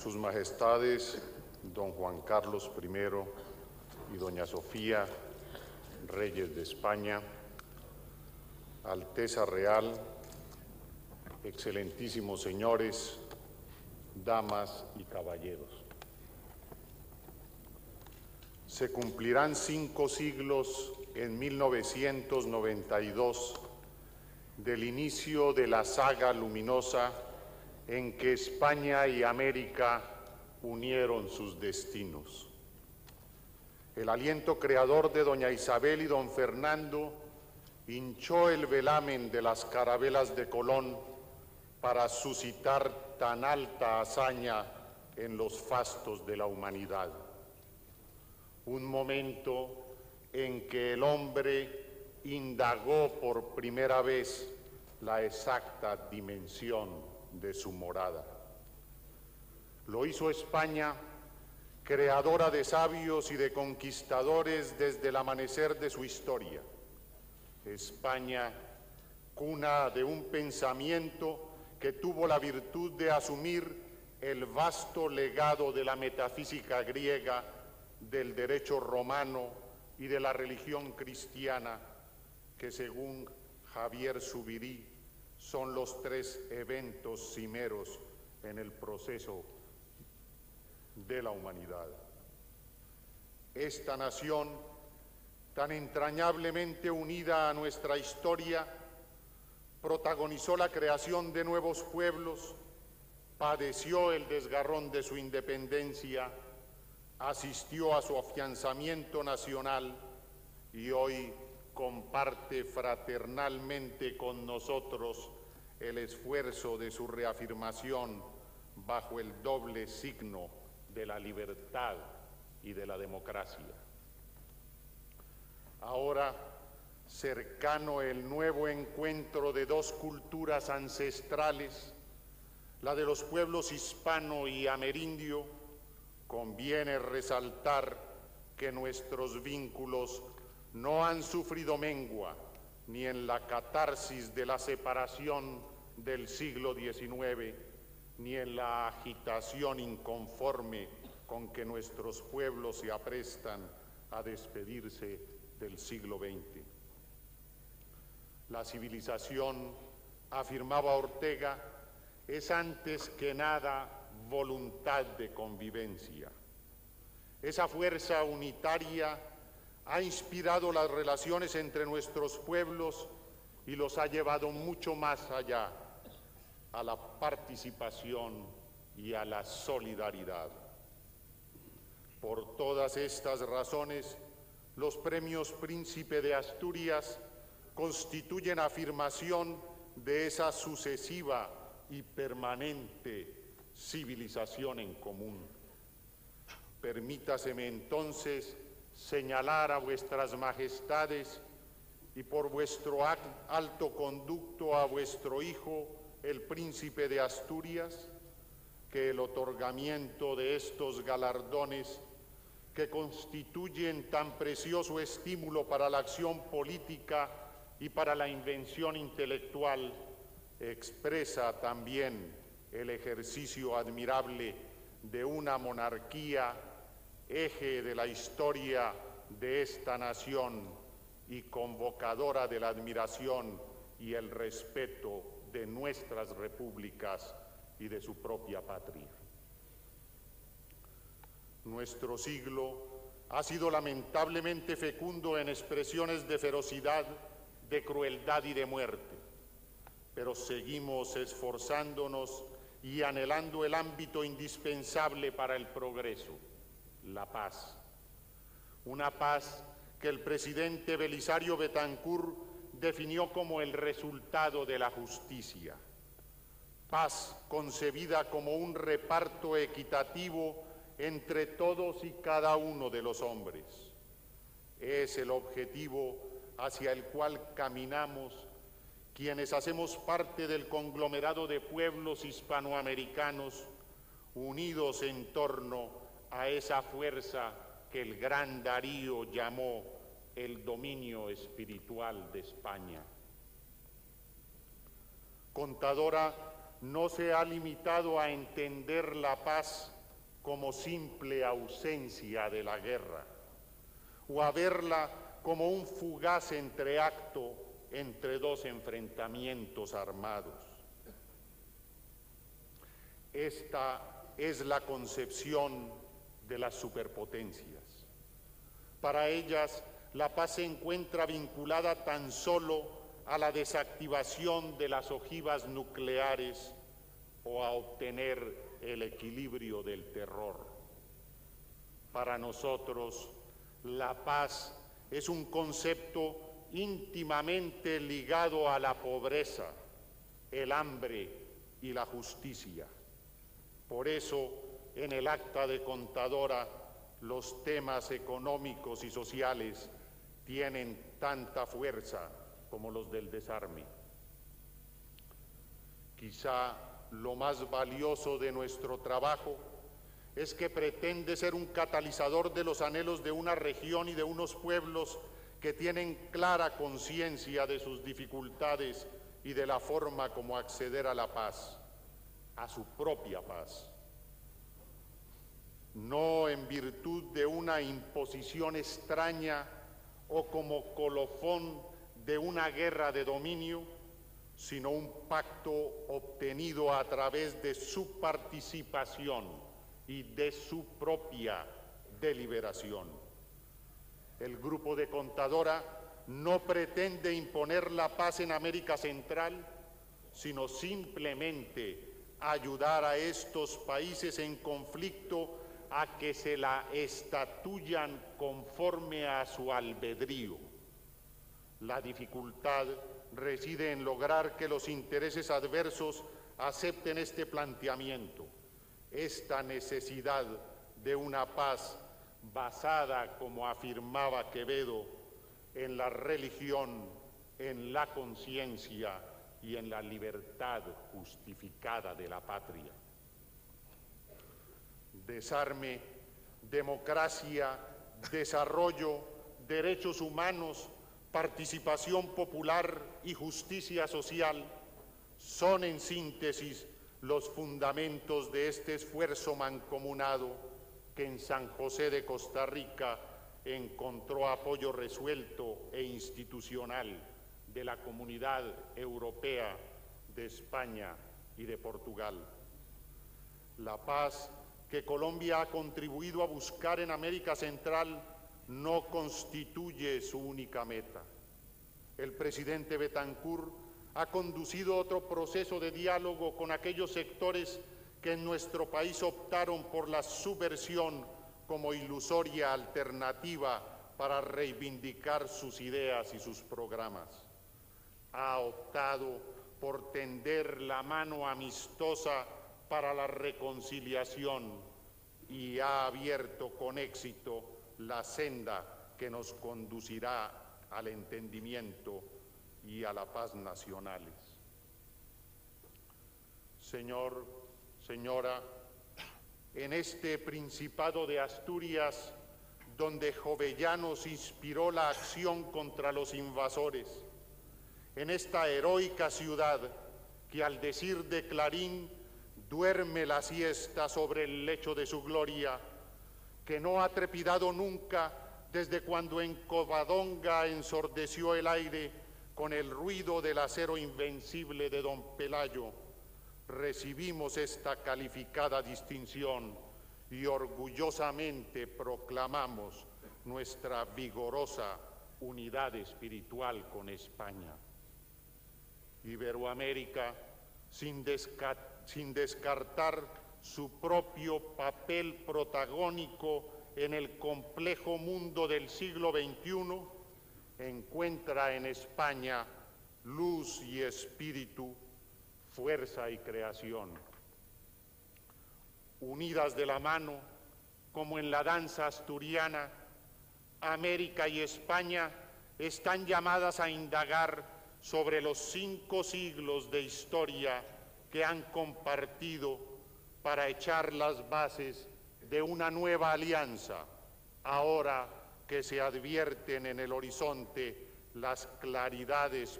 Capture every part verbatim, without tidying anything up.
Sus Majestades don Juan Carlos primero y doña Sofía, Reyes de España, Alteza Real, excelentísimos señores, damas y caballeros. Se cumplirán cinco siglos en mil novecientos noventa y dos del inicio de la saga luminosa en que España y América unieron sus destinos. El aliento creador de doña Isabel y don Fernando hinchó el velamen de las carabelas de Colón para suscitar tan alta hazaña en los fastos de la humanidad. Un momento en que el hombre indagó por primera vez la exacta dimensión de su morada. Lo hizo España, creadora de sabios y de conquistadores desde el amanecer de su historia. España, cuna de un pensamiento que tuvo la virtud de asumir el vasto legado de la metafísica griega, del derecho romano y de la religión cristiana, que según Javier Zuvirí son los tres eventos cimeros en el proceso de la humanidad. Esta nación, tan entrañablemente unida a nuestra historia, protagonizó la creación de nuevos pueblos, padeció el desgarrón de su independencia, asistió a su afianzamiento nacional y hoy comparte fraternalmente con nosotros el esfuerzo de su reafirmación bajo el doble signo de la libertad y de la democracia. Ahora, cercano el nuevo encuentro de dos culturas ancestrales, la de los pueblos hispano y amerindio, conviene resaltar que nuestros vínculos no han sufrido mengua ni en la catarsis de la separación del siglo diecinueve, ni en la agitación inconforme con que nuestros pueblos se aprestan a despedirse del siglo veinte. La civilización, afirmaba Ortega, es antes que nada voluntad de convivencia. Esa fuerza unitaria ha inspirado las relaciones entre nuestros pueblos y los ha llevado mucho más allá, a la participación y a la solidaridad. Por todas estas razones, los premios Príncipe de Asturias constituyen afirmación de esa sucesiva y permanente civilización en común. Permítaseme entonces señalar a vuestras majestades y por vuestro alto conducto a vuestro hijo, el Príncipe de Asturias, que el otorgamiento de estos galardones, que constituyen tan precioso estímulo para la acción política y para la invención intelectual, expresa también el ejercicio admirable de una monarquía, eje de la historia de esta nación y convocadora de la admiración y el respeto de nuestras repúblicas y de su propia patria. Nuestro siglo ha sido lamentablemente fecundo en expresiones de ferocidad, de crueldad y de muerte, pero seguimos esforzándonos y anhelando el ámbito indispensable para el progreso, la paz. Una paz que el presidente Belisario Betancur definió como el resultado de la justicia. Paz concebida como un reparto equitativo entre todos y cada uno de los hombres. Es el objetivo hacia el cual caminamos quienes hacemos parte del conglomerado de pueblos hispanoamericanos unidos en torno a esa fuerza que el gran Darío llamó el dominio espiritual de España. Contadora no se ha limitado a entender la paz como simple ausencia de la guerra, o a verla como un fugaz entreacto entre dos enfrentamientos armados. Esta es la concepción de las superpotencias. Para ellas, la paz se encuentra vinculada tan solo a la desactivación de las ojivas nucleares o a obtener el equilibrio del terror. Para nosotros, la paz es un concepto íntimamente ligado a la pobreza, el hambre y la justicia. Por eso, en el acta de contadora, los temas económicos y sociales tienen tanta fuerza como los del desarme. Quizá lo más valioso de nuestro trabajo es que pretende ser un catalizador de los anhelos de una región y de unos pueblos que tienen clara conciencia de sus dificultades y de la forma como acceder a la paz, a su propia paz. No en virtud de una imposición extraña o como colofón de una guerra de dominio, sino un pacto obtenido a través de su participación y de su propia deliberación. El grupo de Contadora no pretende imponer la paz en América Central, sino simplemente ayudar a estos países en conflicto a que se la estatuyan conforme a su albedrío. La dificultad reside en lograr que los intereses adversos acepten este planteamiento, esta necesidad de una paz basada, como afirmaba Quevedo, en la religión, en la conciencia y en la libertad justificada de la patria. Desarme, democracia, desarrollo, derechos humanos, participación popular y justicia social son en síntesis los fundamentos de este esfuerzo mancomunado que en San José de Costa Rica encontró apoyo resuelto e institucional de la Comunidad Europea, de España y de Portugal. La paz que Colombia ha contribuido a buscar en América Central no constituye su única meta. El presidente Betancourt ha conducido otro proceso de diálogo con aquellos sectores que en nuestro país optaron por la subversión como ilusoria alternativa para reivindicar sus ideas y sus programas. Ha optado por tender la mano amistosa para la reconciliación y ha abierto con éxito la senda que nos conducirá al entendimiento y a la paz nacionales. Señor, señora, en este Principado de Asturias, donde Jovellanos inspiró la acción contra los invasores, en esta heroica ciudad que al decir de Clarín duerme la siesta sobre el lecho de su gloria, que no ha trepidado nunca desde cuando en Covadonga ensordeció el aire con el ruido del acero invencible de don Pelayo, recibimos esta calificada distinción y orgullosamente proclamamos nuestra vigorosa unidad espiritual con España. Iberoamérica, sin, desca sin descartar su propio papel protagónico en el complejo mundo del siglo veintiuno, encuentra en España luz y espíritu, fuerza y creación. Unidas de la mano, como en la danza asturiana, América y España están llamadas a indagar sobre los cinco siglos de historia que han compartido para echar las bases de una nueva alianza, ahora que se advierten en el horizonte las claridades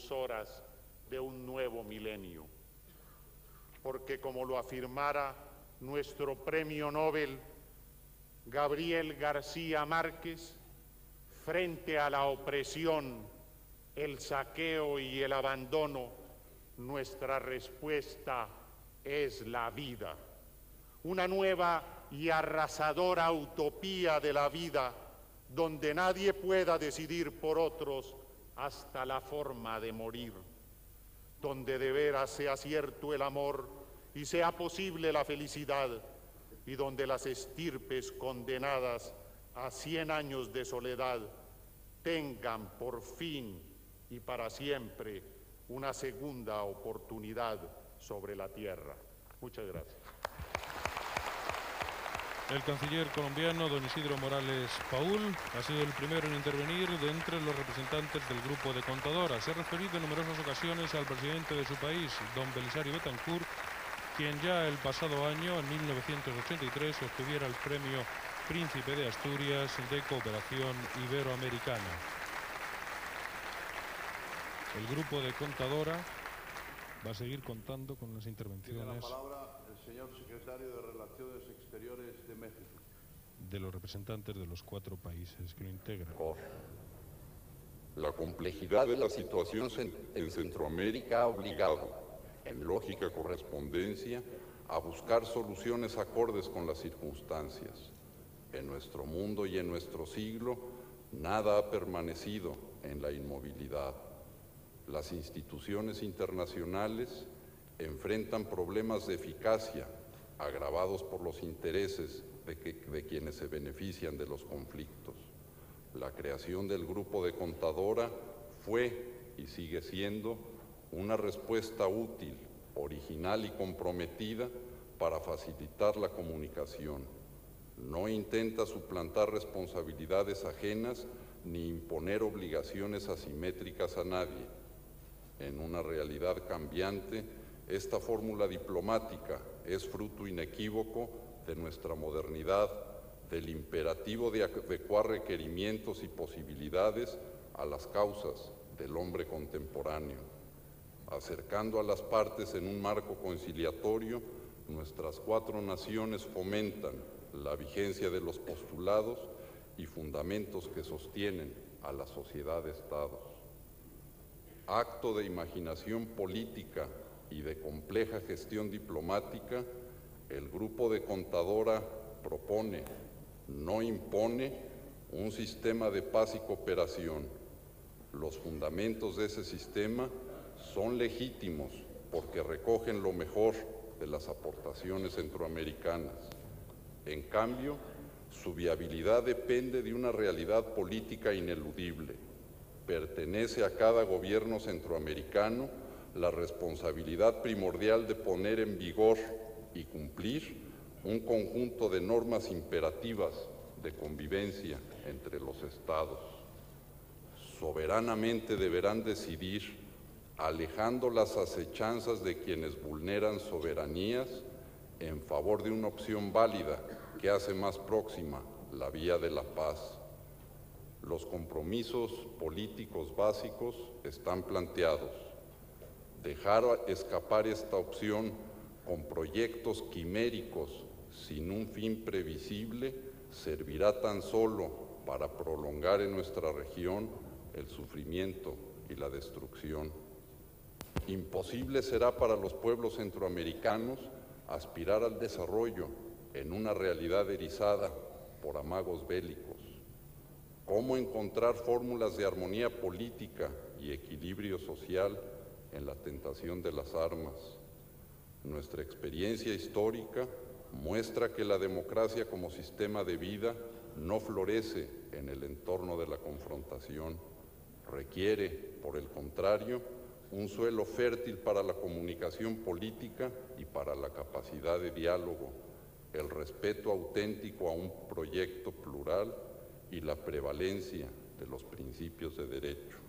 precursoras de un nuevo milenio. Porque como lo afirmara nuestro premio Nobel Gabriel García Márquez, frente a la opresión, el saqueo y el abandono, nuestra respuesta es la vida. Una nueva y arrasadora utopía de la vida, donde nadie pueda decidir por otros hasta la forma de morir, donde de veras sea cierto el amor y sea posible la felicidad, y donde las estirpes condenadas a cien años de soledad tengan por fin y para siempre una segunda oportunidad sobre la tierra. Muchas gracias. El canciller colombiano, don Isidro Morales Paul, ha sido el primero en intervenir de entre los representantes del Grupo de Contadoras. Se ha referido en numerosas ocasiones al presidente de su país, don Belisario Betancourt, quien ya el pasado año, en mil novecientos ochenta y tres, obtuviera el premio Príncipe de Asturias de Cooperación Iberoamericana. El Grupo de Contadora va a seguir contando con las intervenciones. Tiene la palabra el señor secretario de Relaciones Exteriores de México. De los representantes de los cuatro países que lo integran. La complejidad de la situación en Centroamérica ha obligado, en lógica correspondencia, a buscar soluciones acordes con las circunstancias. En nuestro mundo y en nuestro siglo, nada ha permanecido en la inmovilidad. Las instituciones internacionales enfrentan problemas de eficacia agravados por los intereses de, que, de quienes se benefician de los conflictos. La creación del Grupo de Contadora fue y sigue siendo una respuesta útil, original y comprometida para facilitar la comunicación. No intenta suplantar responsabilidades ajenas ni imponer obligaciones asimétricas a nadie. En una realidad cambiante, esta fórmula diplomática es fruto inequívoco de nuestra modernidad, del imperativo de adecuar requerimientos y posibilidades a las causas del hombre contemporáneo. Acercando a las partes en un marco conciliatorio, nuestras cuatro naciones fomentan la vigencia de los postulados y fundamentos que sostienen a la sociedad de Estados. Acto de imaginación política y de compleja gestión diplomática, el Grupo de Contadora propone, no impone, un sistema de paz y cooperación. Los fundamentos de ese sistema son legítimos porque recogen lo mejor de las aportaciones centroamericanas. En cambio, su viabilidad depende de una realidad política ineludible. Pertenece a cada gobierno centroamericano la responsabilidad primordial de poner en vigor y cumplir un conjunto de normas imperativas de convivencia entre los estados. Soberanamente deberán decidir, alejando las acechanzas de quienes vulneran soberanías en favor de una opción válida que hace más próxima la vía de la paz. Los compromisos políticos básicos están planteados. Dejar escapar esta opción con proyectos quiméricos sin un fin previsible servirá tan solo para prolongar en nuestra región el sufrimiento y la destrucción. Imposible será para los pueblos centroamericanos aspirar al desarrollo en una realidad erizada por amagos bélicos. ¿Cómo encontrar fórmulas de armonía política y equilibrio social en la tentación de las armas? Nuestra experiencia histórica muestra que la democracia como sistema de vida no florece en el entorno de la confrontación. Requiere, por el contrario, un suelo fértil para la comunicación política y para la capacidad de diálogo, el respeto auténtico a un proyecto plural y la prevalencia de los principios de derecho.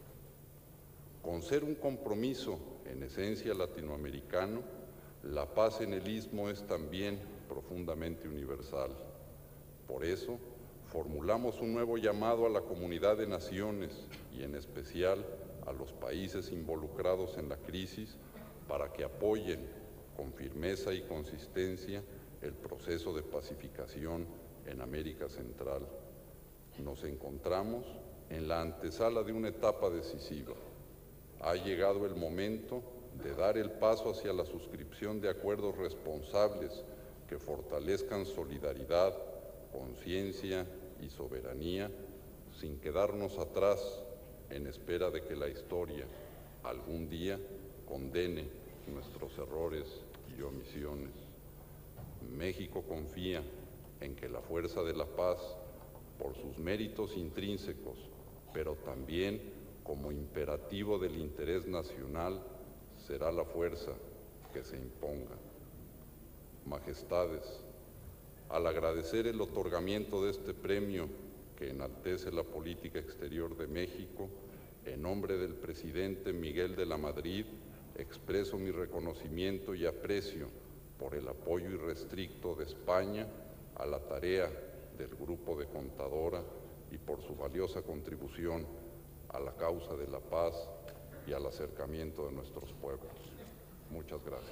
Con ser un compromiso en esencia latinoamericano, la paz en el Istmo es también profundamente universal. Por eso, formulamos un nuevo llamado a la comunidad de naciones y en especial a los países involucrados en la crisis para que apoyen con firmeza y consistencia el proceso de pacificación en América Central. Nos encontramos en la antesala de una etapa decisiva. Ha llegado el momento de dar el paso hacia la suscripción de acuerdos responsables que fortalezcan solidaridad, conciencia y soberanía, sin quedarnos atrás en espera de que la historia algún día condene nuestros errores y omisiones. México confía en que la fuerza de la paz, por sus méritos intrínsecos, pero también como imperativo del interés nacional, será la fuerza que se imponga. Majestades, al agradecer el otorgamiento de este premio que enaltece la política exterior de México, en nombre del presidente Miguel de la Madrid, expreso mi reconocimiento y aprecio por el apoyo irrestricto de España a la tarea del Grupo de Contadora y por su valiosa contribución a la causa de la paz y al acercamiento de nuestros pueblos. Muchas gracias.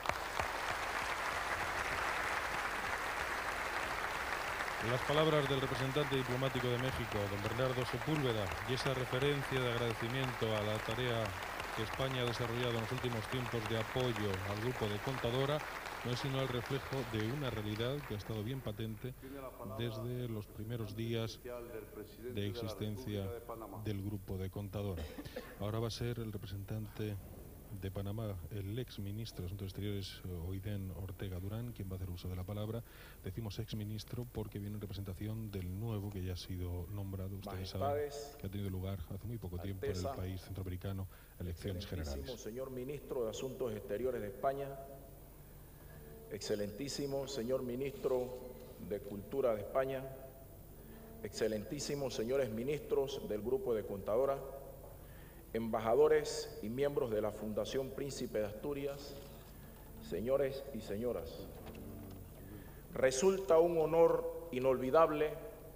Las palabras del representante diplomático de México, don Bernardo Sepúlveda, y esa referencia de agradecimiento a la tarea que España ha desarrollado en los últimos tiempos de apoyo al Grupo de Contadora, no es sino el reflejo de una realidad que ha estado bien patente desde los primeros días de existencia del Grupo de Contadora. Ahora va a ser el representante de Panamá, el ex ministro de Asuntos Exteriores, Oiden Ortega Durán, quien va a hacer uso de la palabra. Decimos ex ministro porque viene en representación del nuevo que ya ha sido nombrado, ustedes saben, que ha tenido lugar hace muy poco tiempo en el país centroamericano, elecciones generales. Señor ministro de Asuntos Exteriores de España, excelentísimo señor ministro de Cultura de España, excelentísimos señores ministros del Grupo de Contadora, embajadores y miembros de la Fundación Príncipe de Asturias, señores y señoras, resulta un honor inolvidable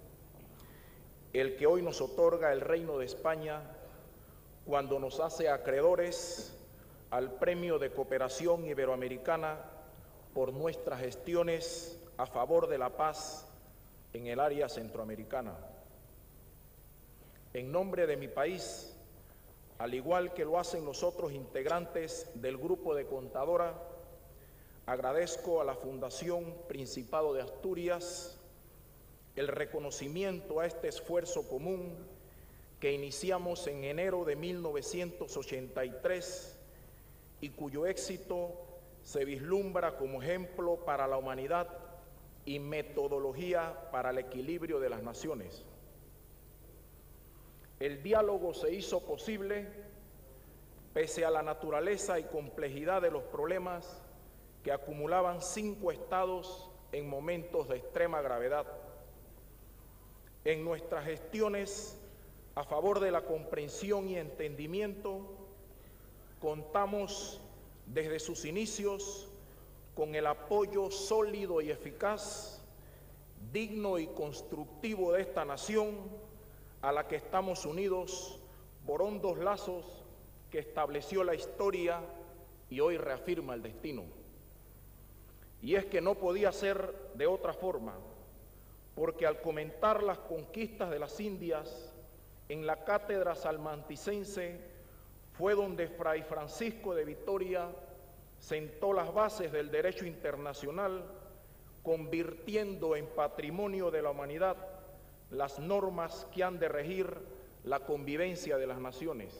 el que hoy nos otorga el Reino de España cuando nos hace acreedores al Premio de Cooperación Iberoamericana por nuestras gestiones a favor de la paz en el área centroamericana. En nombre de mi país, al igual que lo hacen los otros integrantes del Grupo de Contadora, agradezco a la Fundación Principado de Asturias el reconocimiento a este esfuerzo común que iniciamos en enero de mil novecientos ochenta y tres y cuyo éxito se vislumbra como ejemplo para la humanidad y metodología para el equilibrio de las naciones. El diálogo se hizo posible pese a la naturaleza y complejidad de los problemas que acumulaban cinco estados en momentos de extrema gravedad. En nuestras gestiones a favor de la comprensión y entendimiento, contamos desde sus inicios con el apoyo sólido y eficaz, digno y constructivo de esta nación, a la que estamos unidos por hondos lazos que estableció la historia y hoy reafirma el destino. Y es que no podía ser de otra forma, porque al comentar las conquistas de las Indias en la cátedra salmanticense fue donde Fray Francisco de Vitoria sentó las bases del derecho internacional, convirtiendo en patrimonio de la humanidad las normas que han de regir la convivencia de las naciones.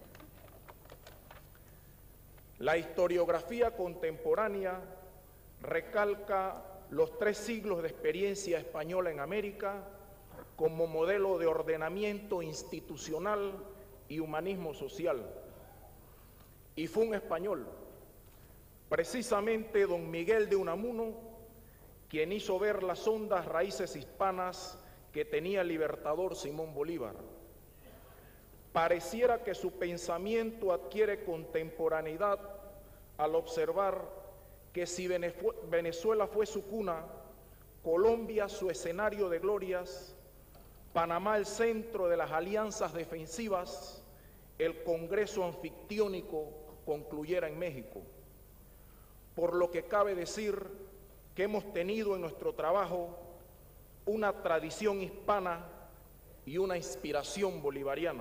La historiografía contemporánea recalca los tres siglos de experiencia española en América como modelo de ordenamiento institucional y humanismo social. Y fue un español, precisamente don Miguel de Unamuno, quien hizo ver las hondas raíces hispanas que tenía el libertador Simón Bolívar. Pareciera que su pensamiento adquiere contemporaneidad al observar que si Venezuela fue su cuna, Colombia su escenario de glorias, Panamá el centro de las alianzas defensivas, el Congreso anfictiónico concluyera en México. Por lo que cabe decir que hemos tenido en nuestro trabajo una tradición hispana y una inspiración bolivariana.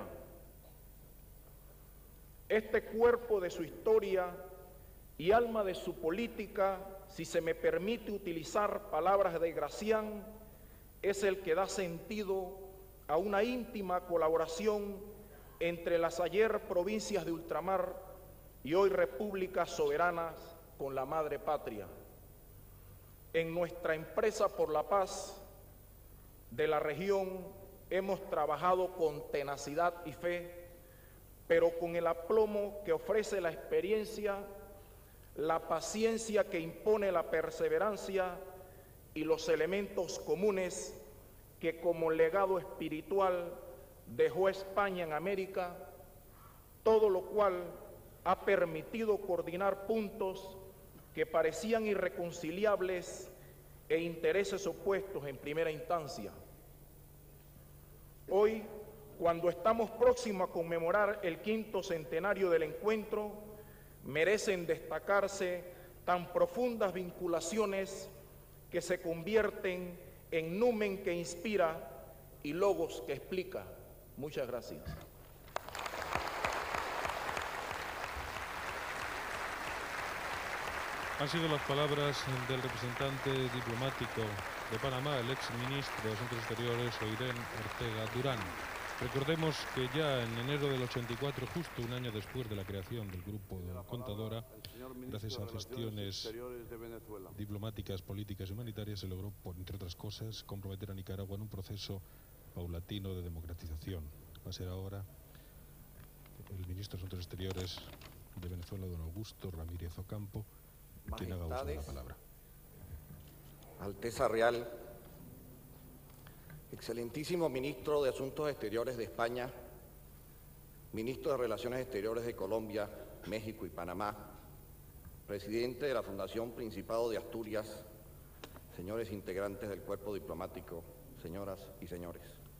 Este cuerpo de su historia y alma de su política, si se me permite utilizar palabras de Gracián, es el que da sentido a una íntima colaboración entre las ayer provincias de ultramar y hoy repúblicas soberanas con la madre patria. En nuestra empresa por la paz de la región hemos trabajado con tenacidad y fe, pero con el aplomo que ofrece la experiencia, la paciencia que impone la perseverancia y los elementos comunes que como legado espiritual dejó España en América, todo lo cual ha permitido coordinar puntos que parecían irreconciliables e intereses opuestos en primera instancia. Hoy, cuando estamos próximos a conmemorar el quinto centenario del encuentro, merecen destacarse tan profundas vinculaciones que se convierten en numen que inspira y logos que explica. Muchas gracias. Han sido las palabras del representante diplomático de Panamá, el ex ministro de Asuntos Exteriores, Oirén Ortega Durán. Recordemos que ya en enero del ochenta y cuatro, justo un año después de la creación del Grupo Contadora, gracias a gestiones diplomáticas, políticas y humanitarias, se logró, por, entre otras cosas, comprometer a Nicaragua en un proceso paulatino de democratización. Va a ser ahora el ministro de Asuntos Exteriores de Venezuela, don Augusto Ramírez Ocampo, quien haga uso de la palabra. Alteza Real, excelentísimo ministro de Asuntos Exteriores de España, ministro de Relaciones Exteriores de Colombia, México y Panamá, presidente de la Fundación Principado de Asturias, señores integrantes del cuerpo diplomático, señoras y señores.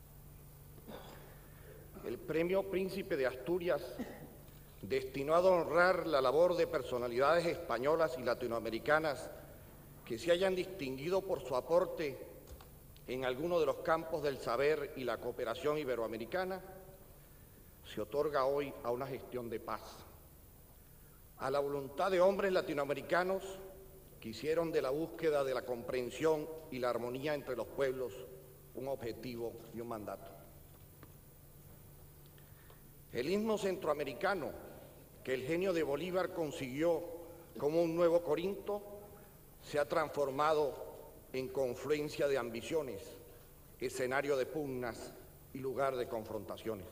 El Premio Príncipe de Asturias, destinado a honrar la labor de personalidades españolas y latinoamericanas que se hayan distinguido por su aporte en alguno de los campos del saber y la cooperación iberoamericana, se otorga hoy a una gestión de paz, a la voluntad de hombres latinoamericanos que hicieron de la búsqueda de la comprensión y la armonía entre los pueblos un objetivo y un mandato. El himno centroamericano que el genio de Bolívar consiguió como un nuevo Corinto se ha transformado en confluencia de ambiciones, escenario de pugnas y lugar de confrontaciones.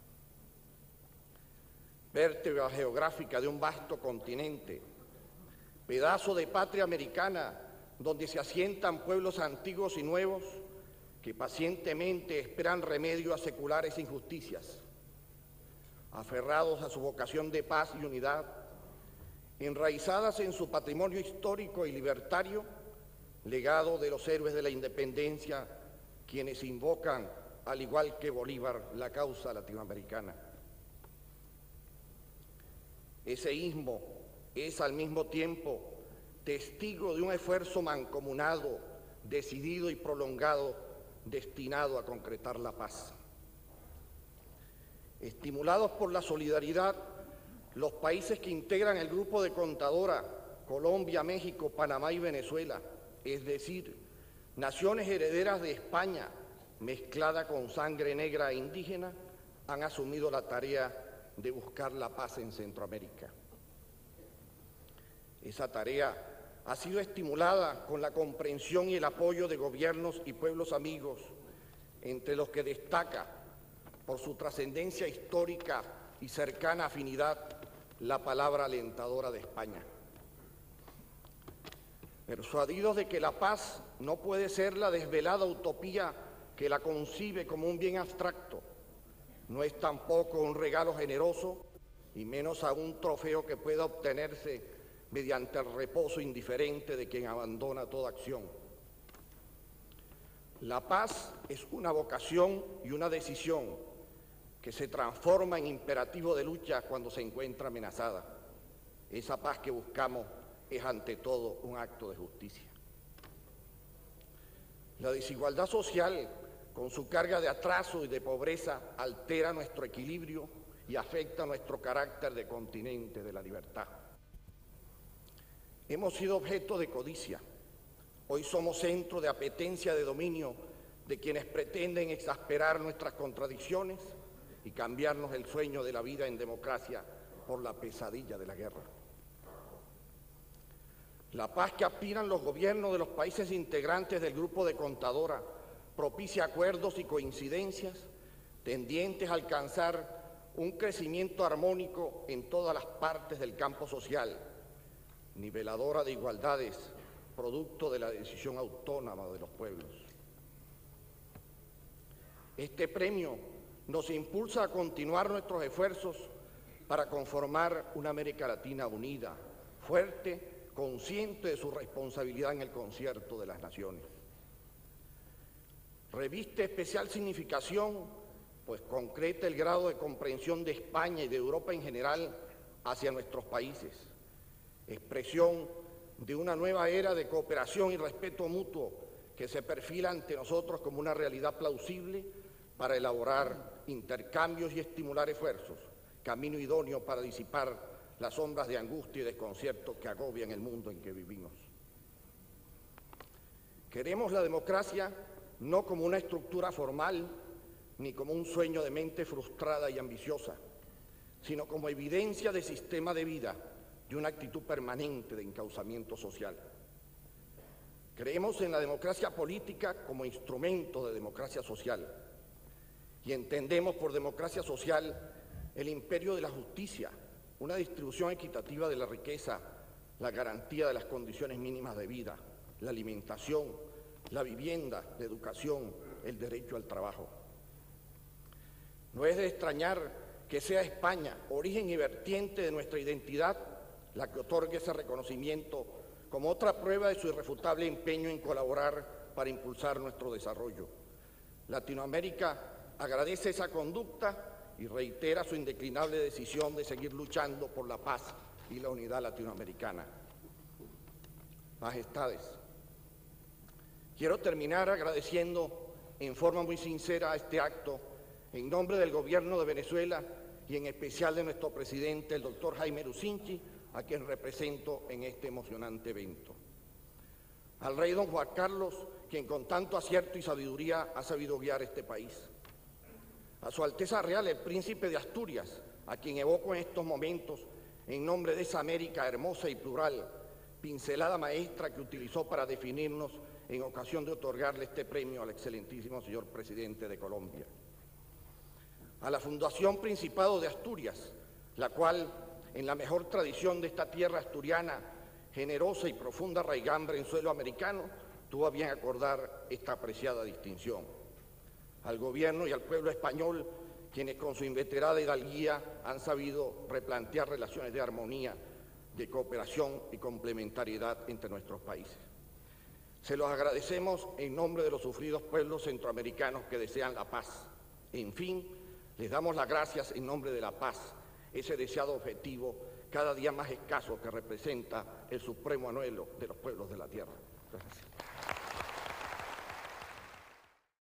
Vértebra geográfica de un vasto continente, pedazo de patria americana donde se asientan pueblos antiguos y nuevos que pacientemente esperan remedio a seculares injusticias, aferrados a su vocación de paz y unidad, enraizadas en su patrimonio histórico y libertario, legado de los héroes de la independencia, quienes invocan, al igual que Bolívar, la causa latinoamericana. Ese istmo es al mismo tiempo testigo de un esfuerzo mancomunado, decidido y prolongado, destinado a concretar la paz. Estimulados por la solidaridad, los países que integran el Grupo de Contadora, Colombia, México, Panamá y Venezuela, es decir, naciones herederas de España, mezclada con sangre negra e indígena, han asumido la tarea de buscar la paz en Centroamérica. Esa tarea ha sido estimulada con la comprensión y el apoyo de gobiernos y pueblos amigos, entre los que destaca, por su trascendencia histórica y cercana afinidad, la palabra alentadora de España. Persuadidos de que la paz no puede ser la desvelada utopía que la concibe como un bien abstracto, no es tampoco un regalo generoso y menos aún un trofeo que pueda obtenerse mediante el reposo indiferente de quien abandona toda acción. La paz es una vocación y una decisión que se transforma en imperativo de lucha cuando se encuentra amenazada. Esa paz que buscamos es ante todo un acto de justicia. La desigualdad social, con su carga de atraso y de pobreza, altera nuestro equilibrio y afecta nuestro carácter de continente de la libertad. Hemos sido objeto de codicia. Hoy somos centro de apetencia de dominio de quienes pretenden exasperar nuestras contradicciones y cambiarnos el sueño de la vida en democracia por la pesadilla de la guerra. La paz que aspiran los gobiernos de los países integrantes del Grupo de Contadora propicia acuerdos y coincidencias tendientes a alcanzar un crecimiento armónico en todas las partes del campo social, niveladora de igualdades, producto de la decisión autónoma de los pueblos. Este premio nos impulsa a continuar nuestros esfuerzos para conformar una América Latina unida, fuerte, consciente de su responsabilidad en el concierto de las naciones. Reviste especial significación, pues concreta el grado de comprensión de España y de Europa en general hacia nuestros países, expresión de una nueva era de cooperación y respeto mutuo que se perfila ante nosotros como una realidad plausible para elaborar intercambios y estimular esfuerzos, camino idóneo para disipar las sombras de angustia y desconcierto que agobian el mundo en que vivimos. Queremos la democracia no como una estructura formal ni como un sueño de mente frustrada y ambiciosa, sino como evidencia de sistema de vida, de una actitud permanente de encauzamiento social. Creemos en la democracia política como instrumento de democracia social y entendemos por democracia social el imperio de la justicia, una distribución equitativa de la riqueza, la garantía de las condiciones mínimas de vida, la alimentación, la vivienda, la educación, el derecho al trabajo. No es de extrañar que sea España, origen y vertiente de nuestra identidad, la que otorgue ese reconocimiento como otra prueba de su irrefutable empeño en colaborar para impulsar nuestro desarrollo. Latinoamérica agradece esa conducta y reitera su indeclinable decisión de seguir luchando por la paz y la unidad latinoamericana. Majestades, quiero terminar agradeciendo en forma muy sincera este acto en nombre del Gobierno de Venezuela y en especial de nuestro presidente, el doctor Jaime Lucinchi, a quien represento en este emocionante evento. Al rey don Juan Carlos, quien con tanto acierto y sabiduría ha sabido guiar este país. A su Alteza Real, el Príncipe de Asturias, a quien evoco en estos momentos en nombre de esa América hermosa y plural, pincelada maestra que utilizó para definirnos en ocasión de otorgarle este premio al excelentísimo señor Presidente de Colombia. A la Fundación Principado de Asturias, la cual, en la mejor tradición de esta tierra asturiana, generosa y profunda raigambre en suelo americano, tuvo a bien acordar esta apreciada distinción. Al gobierno y al pueblo español, quienes con su inveterada hidalguía han sabido replantear relaciones de armonía, de cooperación y complementariedad entre nuestros países. Se los agradecemos en nombre de los sufridos pueblos centroamericanos que desean la paz. En fin, les damos las gracias en nombre de la paz, ese deseado objetivo cada día más escaso que representa el supremo anhelo de los pueblos de la tierra. Gracias.